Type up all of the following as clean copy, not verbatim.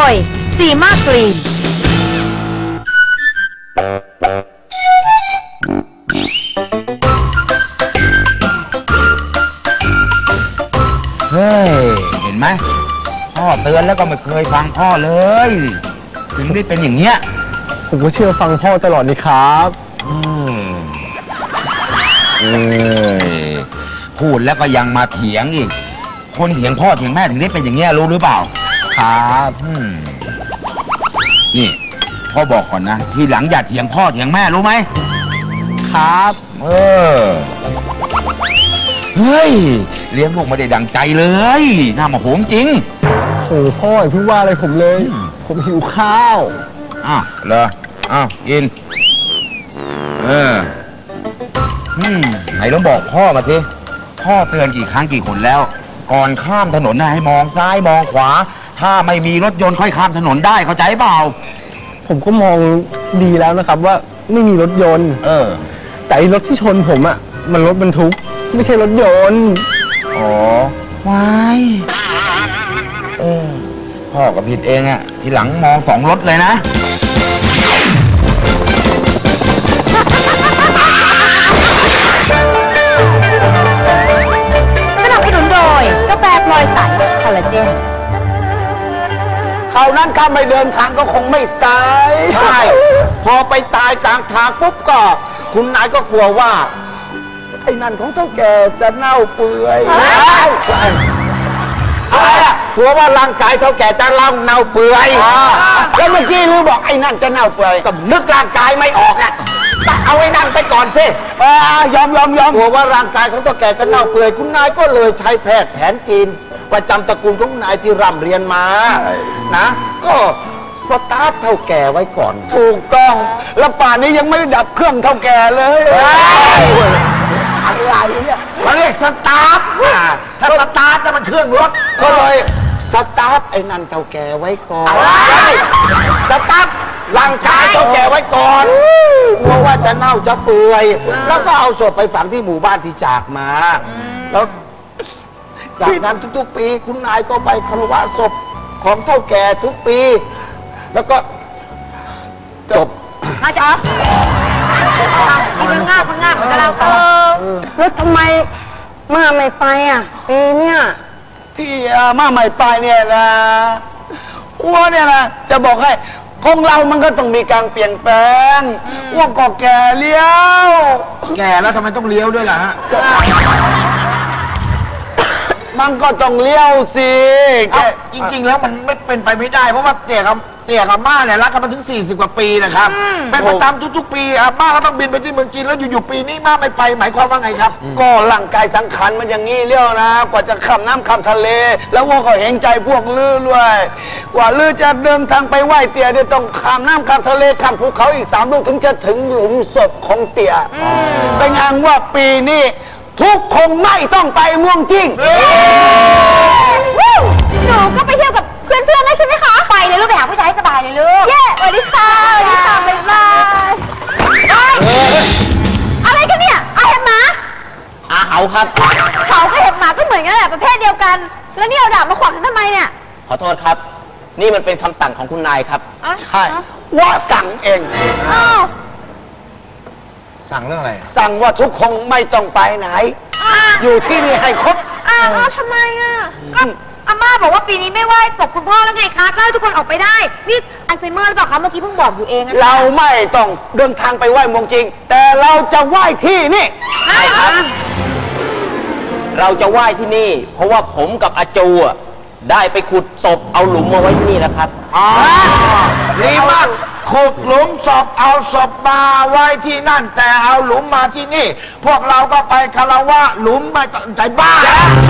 ยซีมากรีนเฮ้ยเห็นไหมพ่อเตือนแล้วก็ไม่เคยฟังพ่อเลยถึงได้เป็นอย่างเงี้ยผมก็เชื่อฟังพ่อตลอดนี่ครับพูดแล้วก็ยังมาเถียงอีกคนเถียงพ่อเถียงแม่ถึงได้เป็นอย่างเงี้ยรู้หรือเปล่าครับนี่พ่อบอกก่อนนะทีหลังอย่าเถียงพ่อเถียงแม่รู้ไหมครับเฮ้ยเลี้ยงลูกไม่ได้ดังใจเลยน่าโมโหจริงโอ้พ่ออย่าเพิ่งว่าอะไรผมเลยผมหิวข้าวเหรอกินไหนลองบอกพ่อมาสิพ่อเตือนกี่ครั้งกี่หนแล้วก่อนข้ามถนนนะให้มองซ้ายมองขวาถ้าไม่มีรถยนต์ค่อยข้ามถนนได้เข้าใจเปล่าผมก็มองดีแล้วนะครับว่าไม่มีรถยนต์แต่รถที่ชนผมอ่ะมันรถบรรทุกไม่ใช่รถยนต์ว้ายพ่อก็ผิดเองอ่ะทีหลังมอง2รถเลยนะสนับสนุนโดยกาแฟพลอยใสคอลลาเจนคราวนั้นข้าไม่เดินทางก็คงไม่ตายใช่พอไปตายกลางทางปุ๊บก็คุณนายก็กลัวว่าไอ้นั่นของเจ้าแก่จะเน่าเปื่อยกลัวว่าร่างกายเท่าแก่จะเน่าเปื่อยแล้วเมื่อกี้ลือบอกไอ้นั่นจะเน่าเปื่อยก็นึกร่างกายไม่ออกอ่ะเอาไอ้นั่นไปก่อนสิยอมกลัวว่าร่างกายของเท่าแก่จะเน่าเปื่อยคุณนายก็เลยใช้แพทย์แผนจีนประจำตระกูลของนายที่ร่ำเรียนมานะก็สตาร์ทเท่าแก่ไว้ก่อนถูกต้องแล้วป่านนี้ยังไม่ได้ดับเครื่องเท่าแก่เลยอะไรเนี่ยเขาเรียกสตาร์ทถ้าสตาร์ทจะมันเครื่องรถก็เลยสตาร์ทไอ้นั่นเท่าแก่ไว้ก่อนสตาร์ทร่างกายเท่าแก่ไว้ก่อนกลัวว่าจะเน่าจะเปื่อยแล้วก็เอาศพไปฝังที่หมู่บ้านที่จากมาแล้วจากนั้นทุกๆปีคุณนายก็ไปคารวะศพของเท่าแก่ทุกปีแล้วก็จบมาจ๊ะคนง่ายจะเล่าต่อแล้วทำไมมาไม่ไปปีเนี่ยที่มาไม่ไปเนี่ยนะอ้วนเนี่ยนะจะบอกให้ของเรามันก็ต้องมีการเปลี่ยนแปลงอ้วนก็แก่เลี้ยวแก่แล้วทำไมต้องเลี้ยวด้วยล่ะฮะมันก็ต้องเลี้ยวสิจริงๆแล้วมันไม่เป็นไปไม่ได้เพราะว่าเตี่ยกับม่าเนี่ยรักกันมาถึง40 กว่าปีนะครับเป็นประจำทุกๆปีม่าก็ต้องบินไปที่เมืองจีนแล้วอยู่ๆปีนี้ม่าไม่ไปหมายความว่าไงครับก็ร่างกายสังขารมันอย่างงี้เลี้ยวนะกว่าจะข้ามน้ำข้ามทะเลแล้วว่าก็เห็นใจพวกลือด้วยกว่าลือจะเดินทางไปไหว้เตี่ยเนี่ยต้องข้ามน้ำข้ามทะเลข้ามภูเขาอีก3 ลูกถึงจะถึงหลุมศพของเตี่ยเป็นงานว่าปีนี้ทุกคงไม่ต้องไปเมืองจีนหนูก็ไปเที่ยวกับเพื่อนๆได้ใช่ไหมคะไปเลยลูกไปหาผู้ชายสบายเลยลูกเย้สวัสดีค่ะบ๊ายบายอะไรกันเนี่ยเห็บหมาเขาครับเขาก็เห็บหมาก็เหมือนกันแหละประเภทเดียวกันแล้วนี่เอาดาบมาขวางฉันทำไมเนี่ยขอโทษครับนี่มันเป็นคำสั่งของคุณนายครับใช่ว่าสั่งเองสั่งเรื่องอะไรสั่งว่าทุกคงไม่ต้องไปไหนอยู่ที่นี่ให้ครบทำไมก็อาม่าบอกว่าปีนี้ไม่ไหว้ศพคุณพ่อแล้วไงคะก็ให้ทุกคนออกไปได้นี่อัลไซเมอร์หรือเปล่าคะเมื่อกี้เพิ่งบอกอยู่เองเราไม่ต้องเดินทางไปไหว้เมืองจริงแต่เราจะไหว้ที่นี่ใช่ครับเราจะไหว้ที่นี่เพราะว่าผมกับอาจูได้ไปขุดศพเอาหลุมมาไว้ที่นี่แล้วครับดีมากขุดหลุมศพเอาศพมาไว้ที่นั่นแต่เอาหลุมมาที่นี่พวกเราก็ไปคารวะหลุมไม่ต้องใจบ้า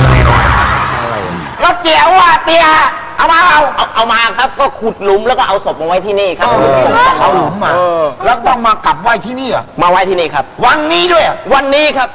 แล้วเตี๋ยวเตี๋ยเอามาครับก็ขุดหลุมแล้วก็เอาศพมาไว้ที่นี่ครับเอาหลุมมาแล้วต้องมากลับไหว้ที่นี่มาไว้ที่นี่ครับวันนี้ด้วยวันนี้ครับ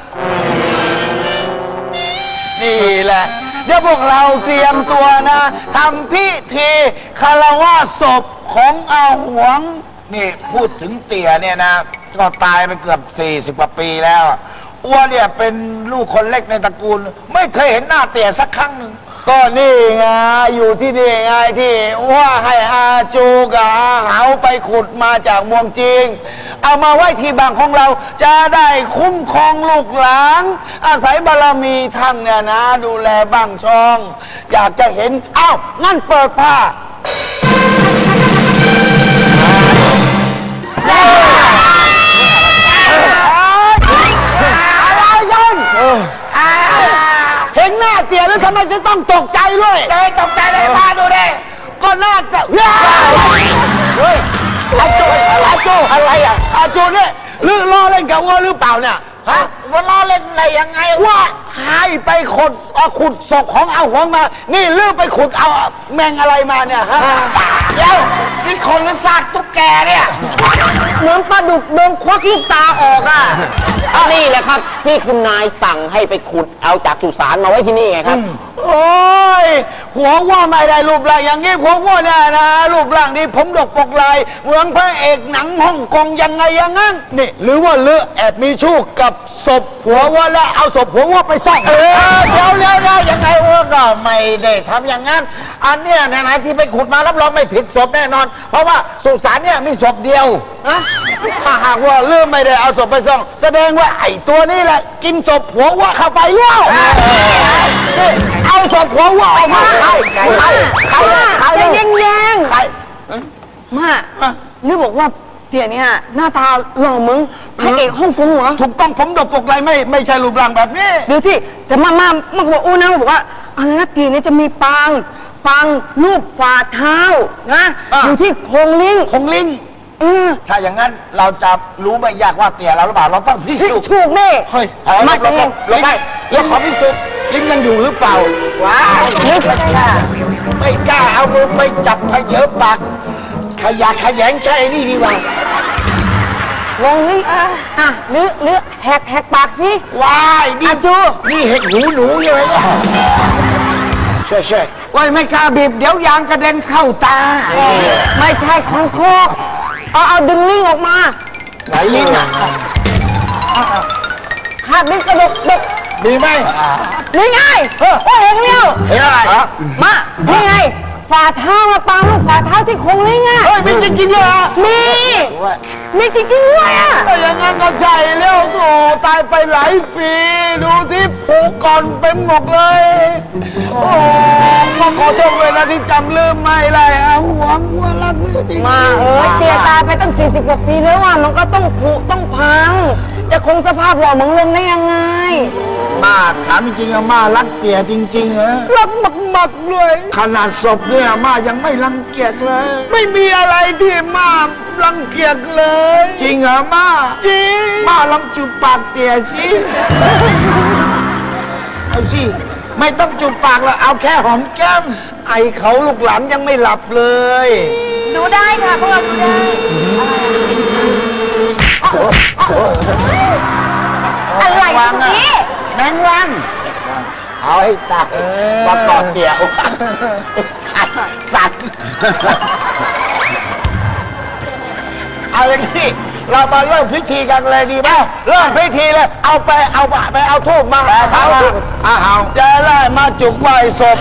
นี่แหละเดี๋ยวพวกเราเตรียมตัวนะทำพิธีคารวะศพของอาหวงนี่พูดถึงเตี๋ยเนี่ยนะก็ตายไปเกือบ40 กว่าปีแล้วอ้วนเนี่ยเป็นลูกคนเล็กในตระกูลไม่เคยเห็นหน้าเตี๋ยสักครั้งหนึ่งก็นี่ไงอยู่ที่นี่ไงที่ว่าให้อาจูกับอาเหาไปขุดมาจากเมืองจีนเอามาไว้ที่บ้านของเราจะได้คุ้มครองลูกหลานอาศัยบารมีท่านเนี่ยนะดูแลบ้านช่อง อยากจะเห็นอ้าวงั้นเปิดผ้าอะไรกันเห็นหน้าเตี๋ยแล้วทำไมจะต้องตกใจด้วยจะไม่ตกใจเลยมาดูดิก็น่าจะเฮ้ยอาจูอะไรอ่ะอาจูเนี่ยลือล้อเล่นกับว่าหรือเปล่าเนี่ยฮะว่าล้อเล่นอะไรยังไงว่าให้ไปขุดศพของเอาหัวมานี่ลือไปขุดเอาแมงอะไรมาเนี่ยฮะเดี๋ยวนี่คนหรือซากตุ๊กแกเนี่ยเหมือนปลาดุกโดนควักลูกตาออกอ่ะนี่แหละครับที่คุณนายสั่งให้ไปขุดเอาจากสุสานมาไว้ที่นี่ไงครับโอ้ยหัวว่าไม่ได้รูปร่างอย่างนี้หัวว่าเนี่ยนะรูปร่างนี้ผมดกปกลายเหมือนพระเอกหนังฮ่องกงยังไงอย่างนั้นนี่หรือว่าเลือแอบมีชู้กับศพหัวว่าแล้วเอาศพหัวว่าไปซ่อนเดี๋ยวยังไงว่าก็ไม่ได้ทำอย่างนั้นอันเนี้ยนะที่ไปขุดมารับรองไม่ผิดศพแน่นอนเพราะว่าสุสานเนี่ยมีศพเดียวถ้าหากว่าเลือไม่ได้เอาศพไปซ่อนแสดงว่าไอ้ตัวนี้แหละกินศพหัวว่าเข้าไปแล้วเอาศพหัวว่าออกมาใครแย่งมานึกบอกว่าเตี๋ยเนี่ยหน้าตาหล่อมึงพระเอกฮ่องกงเหรอถูกต้องผมดกปกไรไม่ใช่รูปร่างแบบนี้เดี๋ยวที่แต่มาบอกอู้นะบอกว่าอะไรนะเตี๋ยเนี่ยจะมีปางรูปฝ่าเท้านะอยู่ที่โคงลิงถ้าอย่างนั้นเราจะรู้ไม่ยากว่าเตี๋ยเราหรือเปล่าเราต้องพิสูจน์ถูกนี่เฮ้ยมาลงไปแล้วขอพิสูจน์ลิงยังอยู่หรือเปล่าว้าวไม่กล้าเอามือไปจับพเยอะปากขยงใช่นี่ดีกว่าลงนี่หรือแหกปากสิว้ายอาจูนี่เห็ดหูหนูใช่ไหมช่วยว้ายไม่กล้าบีบเดี๋ยวยางกระเด็นเข้าตาไม่ใช่คังคกเอาดึงลิงออกมาไหนลิงอ่ะขาดลิงกระดกมีไหมนี่ไงเห็นแล้วเห็นอะไรมานี่ไงฝ่าเท้ามาปางลูกฝ่าเท้าที่คงลิงอ่ะมีจริงๆเลยมีจริงๆด้วยอ่ะอย่างนั้นก็ใช่แล้วโอ้ตายไปหลายปีดูที่ผูกก่อนเป็นหมดเลยโอ้มาขอโทษเลยนะที่จำลืมไม่ได้หวงว่ารักเรื่องจริงมาเตี๋ยตายไปตั้ง40 กว่าปีแล้วอ่ะมันก็ต้องผุต้องพังจะคงสภาพหล่อเหมือนเดิมได้ยังไงมาถามจริงๆมารักเตี๋ยจริงๆเหรอรักมากๆเลยขนาดศพเนี่ยมายังไม่รังเกียจเลยไม่มีอะไรที่มารังเกียจเลยจริงเหรอมาจริงมาลองจูบปากเตี๋ยสิเอาสิไม่ต้องจูบปากแล้วเอาแค่หอมแก้มไอเขาลูกหลานยังไม่หลับเลยดูได้ค่ะพวกเราดูได้อะไรนี่แมงวันเอาให้ตายมากอดเตี๋ยวสัตว์เอาอย่างนี้เรามาเริ่มพิธีกันเลยดีไหมเริ่มพิธีเลยเอาทูบมาเอาจะไล่มาจุกไหว้ศพ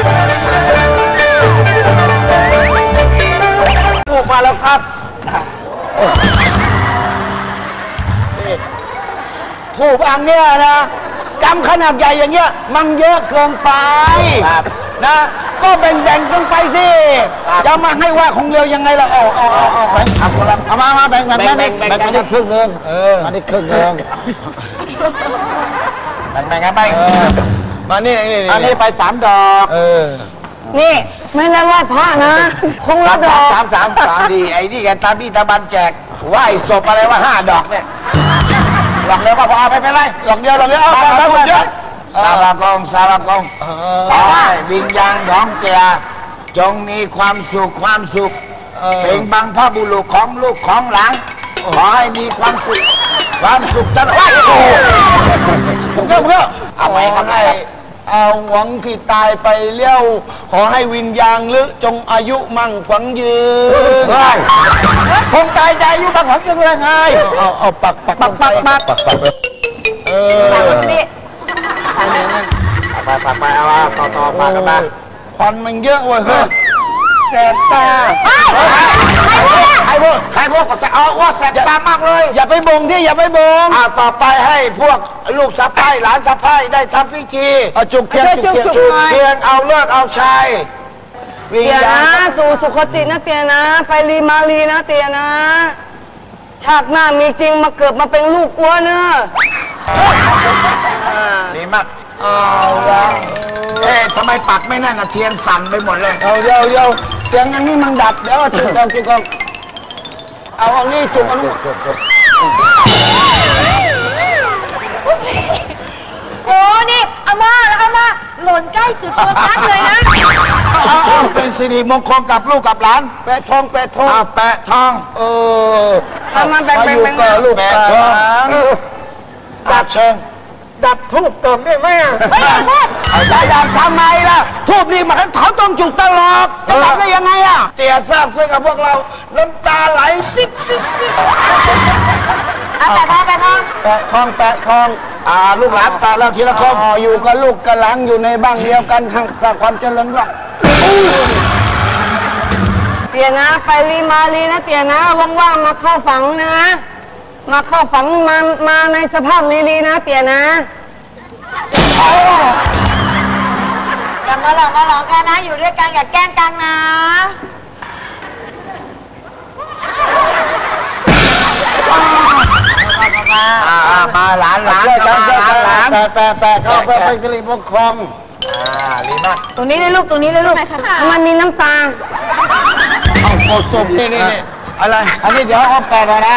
ทูบมาแล้วครับทูบอันเนี้ยนะกำขนาดใหญ่อย่างเงี้ยมันเยอะเกินไปนะก็แบ่งกันไปสิจะมาให้ว่าของเร็วยังไงล่ะแบ่งคนละเอามาแบ่งกันได้ครึ่งนึงมาได้ครึ่งนึงแบ่งกันไปมานี่อันนี้ไป3 ดอกนี่ไม่ได้ไหว้พระนะคงละดอก 3ดีไอ้นี่แกตาบี้ตาบันแจกไหว้ศพอะไรว่า5 ดอกเนี่ยหลอกเดียวก็พอไปไรหลอกเดียวเอาไปหมดเยอะสารกองขอให้วิญญาณของเตียจงมีความสุขเป็นบังพระบุรุษของลูกของหลานขอให้มีความสุขตลอดเยอะเอาไปทำไงเอาหวังที่ตายไปเลี้ยวขอให้วิญญาณลึกจงอายุมั่งขวัญยืนคงตายใจอายุมั่งขวัญยืนเลยไงเอาปักไปไปเอาต่อฝากกันมาควันมันเยอะเว้ยเฮ้ยแสบตาใครพวกก็แสบว่าแสบตามากเลยอย่าไปบ่งที่อย่าไปบ่งต่อไปให้พวกลูกสะใภ้หลานสะใภ้ได้ทำพิธีจุกเทียนเอาเลิกเอาชัยเตียนะสู่สุขตินะเตียนะไปรีมาลีนะเตียนะชาติหน้ามีจริงมาเกิดมาเป็นลูกอ้วนเนอะดีมากเอาละทำไมปักไม่แน่นเทียนสั่นไปหมดเลยเดี๋ยวเตียงอันนี้มันดับเดี๋ยวจุกเอาอันนี้จุกอันนู้นโอ้นี่อาม่าแล้วอาม่าหล่นใกล้จุดโฟกัสเลยนะเป็นสิริมงคลกับลูกกับหลานแปะทองแปะทองมันแบ่งลูกแปะทองดับเชิงดับทูบก่อนได้ไหมไม่ได้พูดจะดับทำไมล่ะทูบนี่มันเขาต้องจุดตลอดจะดับได้ยังไงอ่ะเตี๋ยทราบซึ่งกับพวกเราน้ำตาไหลปิ๊กแปะทองแปะทองลูกหลานตาแล้วทีละคมอยู่กับลูกกับหลานอยู่ในบ้านเดียวกันทางความเจริญรักเตียนะไปรีมาลีนะเตียนะว่างๆมาเข้าฝังนะมาเข้าฝังมาในสภาพลีนะเตียนะอย่ามาหลอกกันนะอยู่ด้วยกันอย่าแกล้งกันนะมาหลานแปะเข้าไปสิริมงคลลีมากตรงนี้เลยลูกมันมีน้ำตาเอาโคศพนี่อะไรอันนี้เดี๋ยวเอาแปะนะ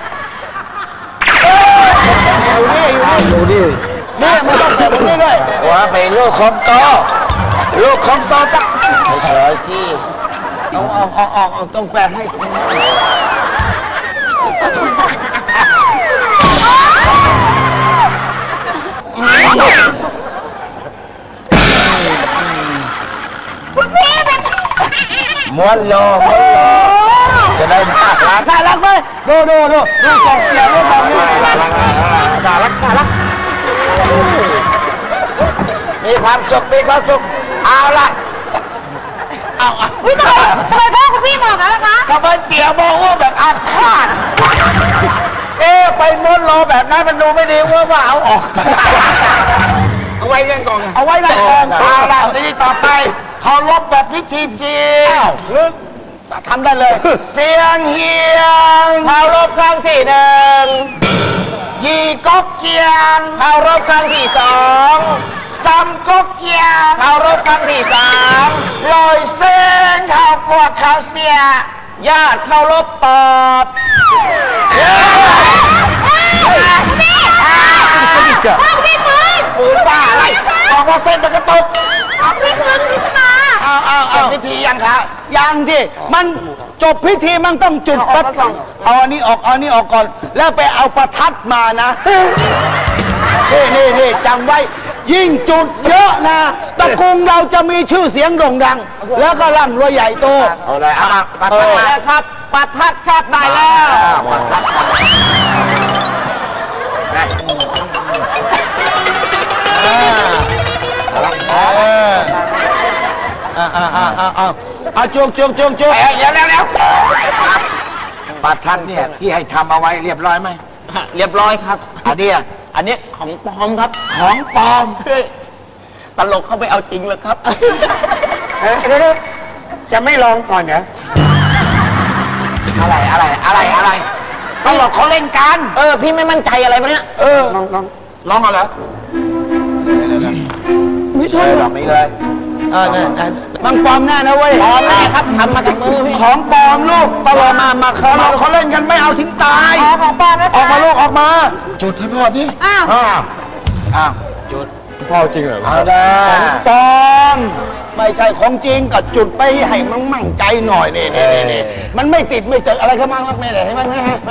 ดูดินี่มันต้องแปะตรงนี้ด้วยว่าไปลูกของโตตั้งเฉยๆสิเอาต้องแปะให้ม้วนโลจะได้น่ารักไหมดูกองเสียงดูกองนี้น่ารักมีความสุขเอาละทำไมพ่อคุณพี่บอกแล้วล่ะคะทำไมเตี๋ยบอกว่าแบบอาฆาตไปม้วนโลแบบนั้นมันดูไม่ดีว่าเอาออกเอาไว้เล่นก่อนเอาละทีนี้ต่อไปเขาลบแบบพิธีจีนทำได้เลยเสียงเฮียงเข้ารบครั้งที่1 ยีก๊กเกียงเข้ารบครั้งที่2 ซ้ำก๊กเกียงเข้ารบครั้งที่3 ลอยเส้นเข้ากวดเข้าเสียญาติเข้ารบปอบพี่ปืนบ้าอะไรบอกว่าเส้นมันกระตุกพี่ปืนขึ้นมาเอาพิธียังคะยังที่มันจบพิธีมันต้องจุดประทัดเอาอันนี้ออกก่อนแล้วไปเอาประทัดมานะนี่จำไว้ยิ่งจุดเยอะนะตระกูลเราจะมีชื่อเสียงโด่งดังแล้วก็ร่ำรวยใหญ่โตเอาเลยประทัดแล้วครับประทัดครับได้แล้วประทัดจุกแล้วประทัดเนี่ยที่ให้ทำเอาไว้เรียบร้อยไหมเรียบร้อยครับอันนี้ของปลอมครับของปลอมตลกเข้าไปเอาจริงเลยครับจะไม่ลองก่อนเหรออะไรตลกเขาเล่นกันพี่ไม่มั่นใจอะไรมั้ยเนี่ยลองเอาเหรอไม่ใช่แบบนี้เลยมันปลอมแน่นะเว้ยปลอมแน่ครับทำมาจากมือพี่ของปลอมลูกตลอดมาเขาเล่นกันไม่เอาทิ้งตายของปลอมนะออกมาลูกออกมาจุดให้พ่อสิอ้าวจุดพ่อจริงเหรอเอาได้ของปลอมไม่ใช่ของจริงก็จุดไปให้มันมั่งใจหน่อยนี่มันไม่ติดไม่เจออะไรเข้ามาไม่ได้ให้มัน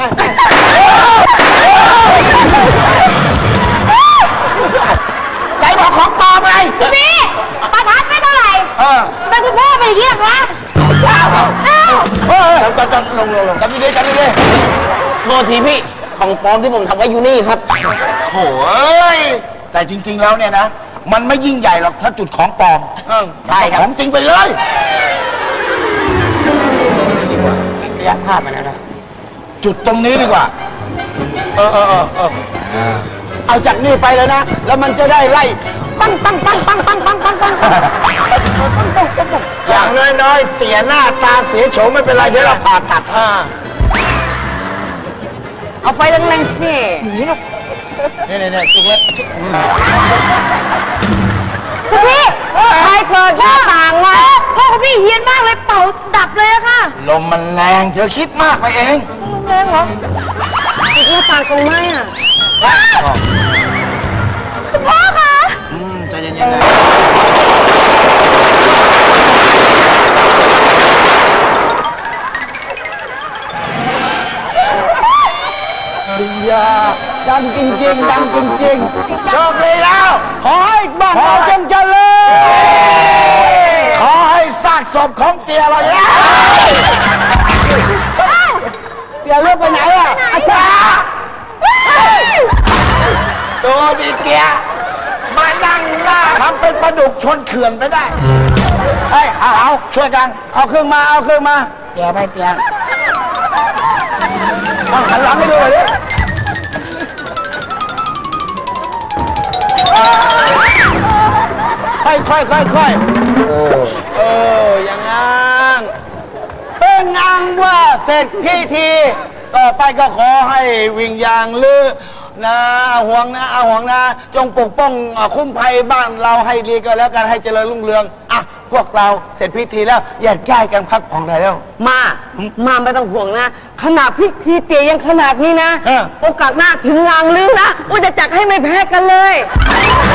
ใจบอกของปลอมไงพี่ประทัดไม่เท่าไหร่แต่คุณพ่อเป็นอย่างนี้หรอคะลงจำดีโทษทีพี่ของปลอมที่ผมทำไว้อยู่นี่ครับโถ่แต่จริงๆแล้วเนี่ยนะมันไม่ยิ่งใหญ่หรอกถ้าจุดของปลอมใช่ครับของจริงไปเลยระยะพลาดมาแล้วนะจุดตรงนี้ดีกว่าเอาจากนี่ไปแล้วนะ แล้วมันจะได้ไล่ปังปังปังปังปังปังปังปังอย่างน้อยๆเตี่ยหน้าตาเสียโฉมไม่เป็นไรเดี๋ยวเราผ่าตัดเอาไฟแรงๆสินี่จุกเล็กคุณพี่ใครเปิดหน้าต่างวะพ่อคุณพี่เฮี้ยนมากเลยเป่าดับเลยอะค่ะลมมันแรงเธอคิดมากไปเองลมแรงเหรออีกหน้าต่างตรงไหนอ่ะคุณพ่อคะใจเย็นๆนะดังจริงๆดังจริงๆโชคดีแล้วขอให้บ้านเราจงเจริญขอให้ซากศพของเตียเราเนี่ยเดี๋ยวเลือกไปไหนอ่ะอาจารย์ตัวมีเตียมานั่งหน้าทำเป็นปลาดุกชนเขื่อนไปได้เฮ้ยเอาช่วยกันเอาเครื่องมาเอาเครื่องมาเตียไปเตียหันหลังให้ดูเลย ค่อยอย่างงั้นงานว่าเสร็จพิธีต่อไปก็ขอให้วิญญาณลือนะห่วงนะจงปกป้องคุ้มภัยบ้านเราให้ดีก็แล้วกันให้เจริญรุ่งเรืองอ่ะพวกเราเสร็จพิธีแล้วแยกย้ายกันพักผ่อนได้แล้วมาไม่ต้องห่วงนะขนาดพิธีเตี๋ยยังขนาดนี้นะโอกาสหน้าถึงงานลือนะว่าจะจัดให้ไม่แพ้กันเลย